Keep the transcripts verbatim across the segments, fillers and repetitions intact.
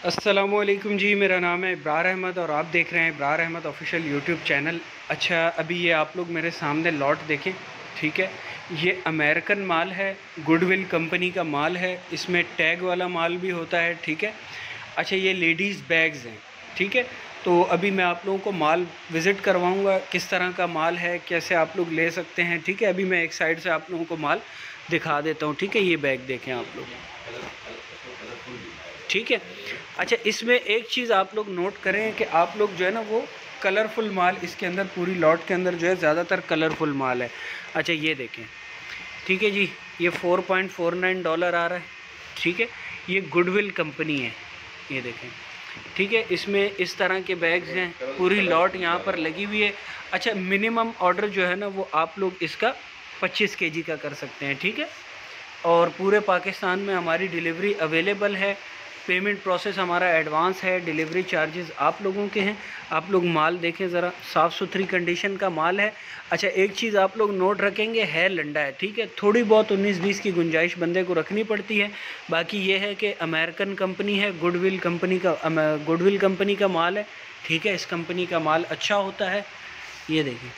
अस्सलामुअलैकुम जी, मेरा नाम है इब्रार अहमद और आप देख रहे हैं Ibrar Ahmed official YouTube channel. अच्छा, अभी ये आप लोग मेरे सामने लॉट देखें, ठीक है। ये अमेरिकन माल है, गुडविल कंपनी का माल है, इसमें टैग वाला माल भी होता है, ठीक है। अच्छा, ये लेडीज़ बैग्स हैं, ठीक है। तो अभी मैं आप लोगों को माल विज़िट करवाऊंगा, किस तरह का माल है, कैसे आप लोग ले सकते हैं, ठीक है। अभी मैं एक साइड से आप लोगों को माल दिखा देता हूँ, ठीक है। ये बैग देखें आप लोग, ठीक है। अच्छा, इसमें एक चीज़ आप लोग नोट करें कि आप लोग जो है ना वो कलरफुल माल इसके अंदर, पूरी लॉट के अंदर जो है ज़्यादातर कलरफुल माल है। अच्छा, ये देखें, ठीक है जी। ये four point four nine dollar आ रहा है, ठीक है। ये गुडविल कंपनी है, ये देखें, ठीक है। इसमें इस तरह के बैग्स हैं, पूरी लॉट यहाँ पर लगी हुई है। अच्छा, मिनिमम ऑर्डर जो है ना वो आप लोग इसका पच्चीस केजी का कर सकते हैं, ठीक है। और पूरे पाकिस्तान में हमारी डिलीवरी अवेलेबल है। पेमेंट प्रोसेस हमारा एडवांस है, डिलीवरी चार्जेस आप लोगों के हैं। आप लोग माल देखें ज़रा, साफ़ सुथरी कंडीशन का माल है। अच्छा, एक चीज़ आप लोग नोट रखेंगे, है लंडा है, ठीक है। थोड़ी बहुत उन्नीस बीस की गुंजाइश बंदे को रखनी पड़ती है। बाकी ये है कि अमेरिकन कंपनी है, गुडविल कंपनी का गुडविल कंपनी का माल है, ठीक है। इस कंपनी का माल अच्छा होता है, ये देखिए,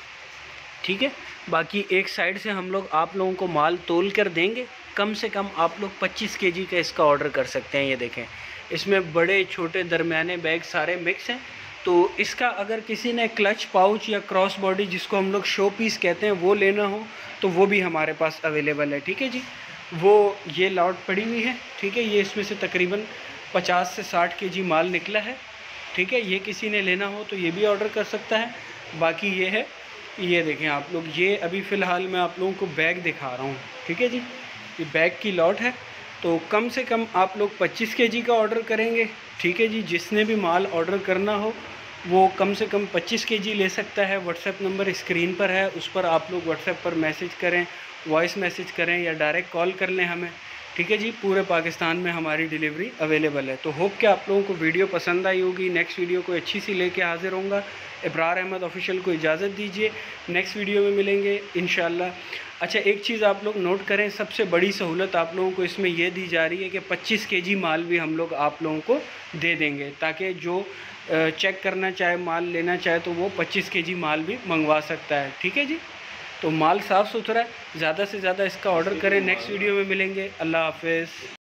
ठीक है। बाकी एक साइड से हम लोग आप लोगों को माल तोल कर देंगे। कम से कम आप लोग पच्चीस केजी का इसका ऑर्डर कर सकते हैं। ये देखें, इसमें बड़े छोटे दरमियाने बैग सारे मिक्स हैं। तो इसका अगर किसी ने क्लच पाउच या क्रॉस बॉडी, जिसको हम लोग शो पीस कहते हैं, वो लेना हो तो वो भी हमारे पास अवेलेबल है, ठीक है जी। वो ये लॉट पड़ी हुई है, ठीक है। ये इसमें से तकरीबन पचास से साठ केजी माल निकला है, ठीक है। ये किसी ने लेना हो तो ये भी ऑर्डर कर सकता है। बाकी ये है, ये देखें आप लोग, ये अभी फ़िलहाल मैं आप लोगों को बैग दिखा रहा हूँ, ठीक है जी। ये बैग की लॉट है। तो कम से कम आप लोग पच्चीस केजी का ऑर्डर करेंगे, ठीक है जी। जिसने भी माल ऑर्डर करना हो वो कम से कम पच्चीस केजी ले सकता है। व्हाट्सएप नंबर स्क्रीन पर है, उस पर आप लोग व्हाट्सएप पर मैसेज करें, वॉइस मैसेज करें या डायरेक्ट कॉल कर लें हमें, ठीक है जी। पूरे पाकिस्तान में हमारी डिलीवरी अवेलेबल है। तो होप कि आप लोगों को वीडियो पसंद आई होगी। नेक्स्ट वीडियो को अच्छी सी लेके हाजिर होऊंगा। इब्रार अहमद ऑफिशियल को इजाज़त दीजिए, नेक्स्ट वीडियो में मिलेंगे इंशाल्लाह। अच्छा, एक चीज़ आप लोग नोट करें, सबसे बड़ी सहूलत आप लोगों को इसमें यह दी जा रही है कि पच्चीस केजी माल भी हम लोग आप लोगों को दे देंगे, ताकि जो चेक करना चाहे, माल लेना चाहे, तो वो पच्चीस केजी माल भी मंगवा सकता है, ठीक है जी। तो माल साफ़ सुथरा है, ज़्यादा से ज़्यादा इसका ऑर्डर करें। नेक्स्ट वीडियो में मिलेंगे। अल्लाह हाफ़िज़।